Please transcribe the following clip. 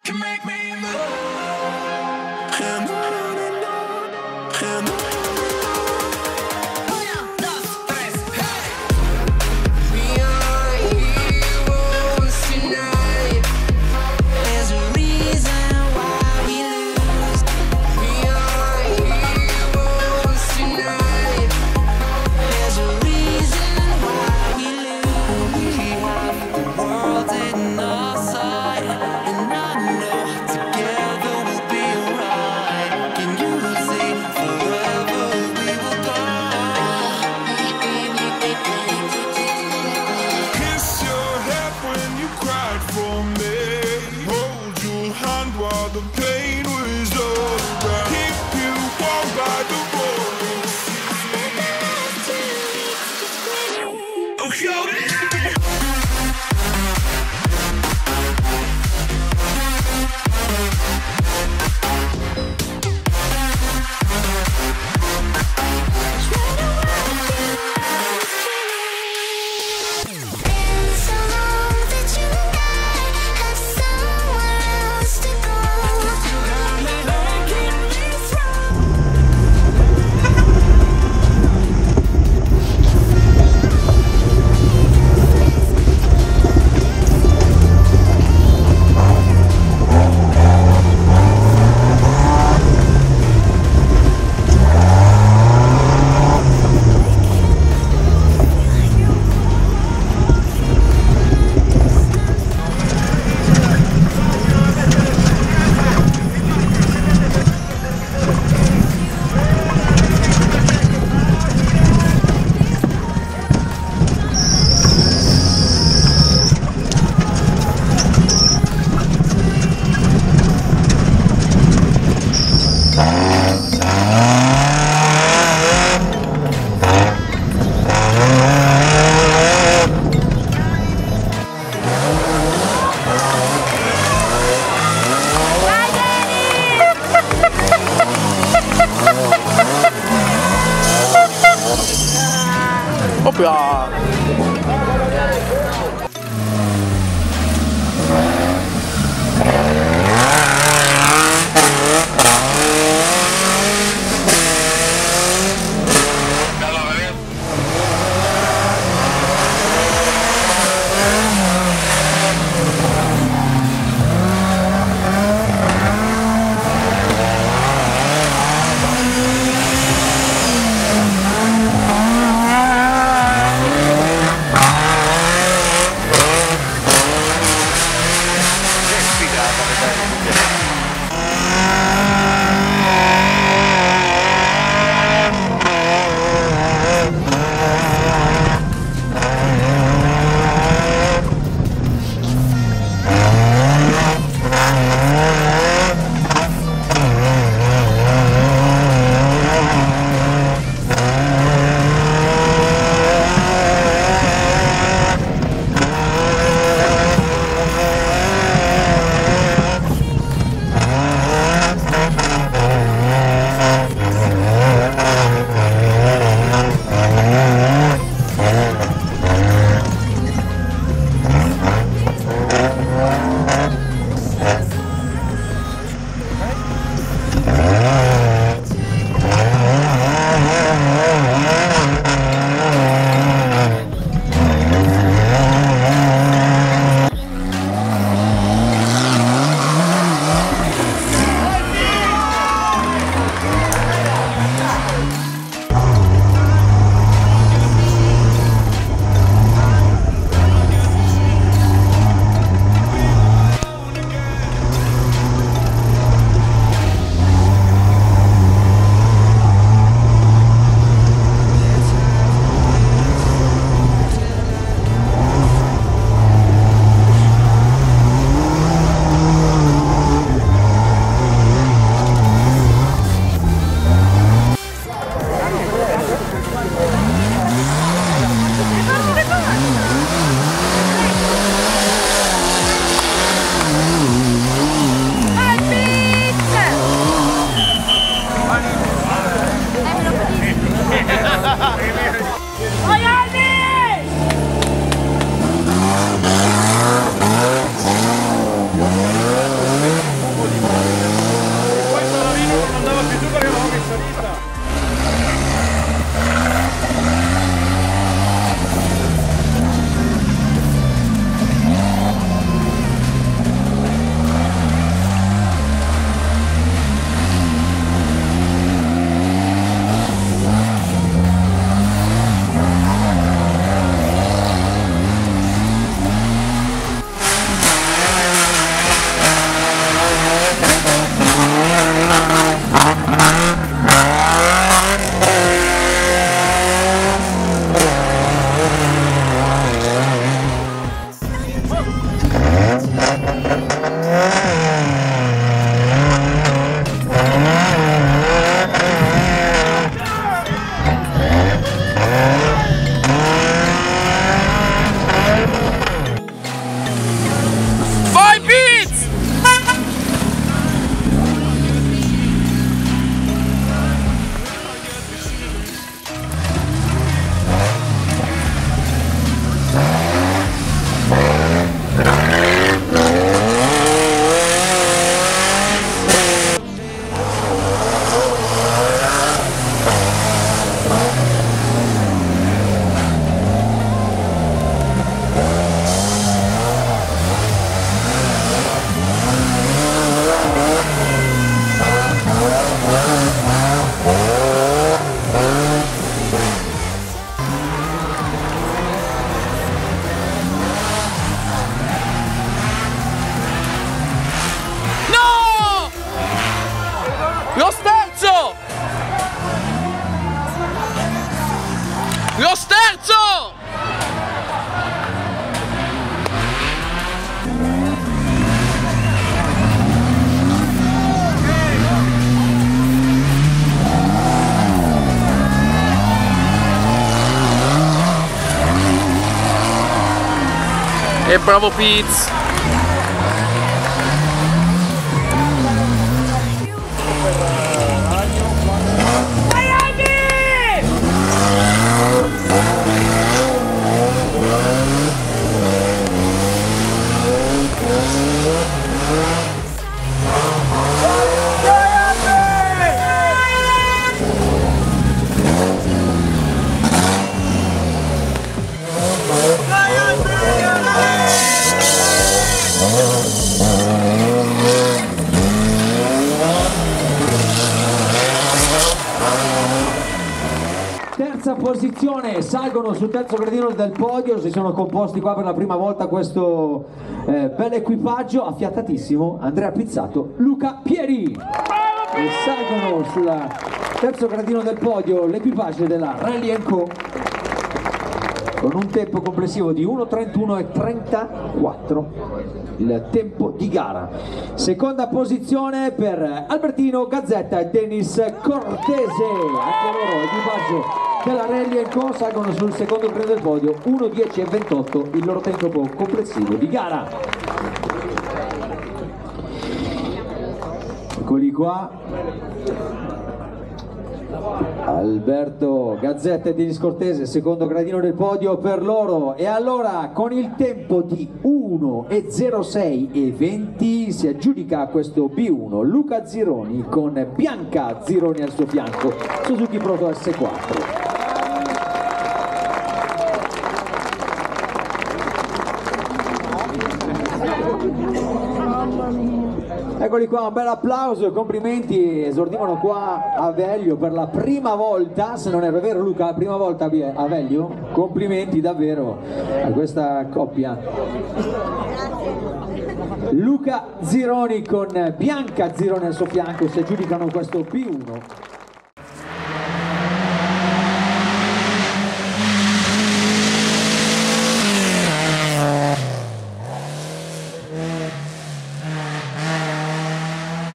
can make me love. And on and on and on. While the pain was all around, keep you warm by the roaring sea. Oh, yo, Proprio Bravo Piz. Terza posizione, salgono sul terzo gradino del podio, si sono composti qua per la prima volta questo bel equipaggio, affiatatissimo, Andrea Pizzato, Luca Pieri. E salgono sul terzo gradino del podio l'equipaggio della Rally & Co con un tempo complessivo di 1:31:34, il tempo di gara. Seconda posizione per Albertino Gazzetta e Dennis Cortese, anche loro equipaggio della Rally & Co salgono sul secondo gradino del podio, 1:10:28 il loro tempo complessivo di gara. Eccoli qua, Alberto Gazzetta e Denis Cortese, secondo gradino del podio per loro. E allora con il tempo di 1:06:20 si aggiudica questo B1 Luca Zironi con Bianca Zironi al suo fianco, Suzuki Proto S4. Eccoli qua, un bel applauso e complimenti, esordivano qua a Veglio per la prima volta, se non è vero Luca, la prima volta a Veglio? Complimenti davvero a questa coppia. Luca Zironi con Bianca Zironi al suo fianco si aggiudicano questo P1.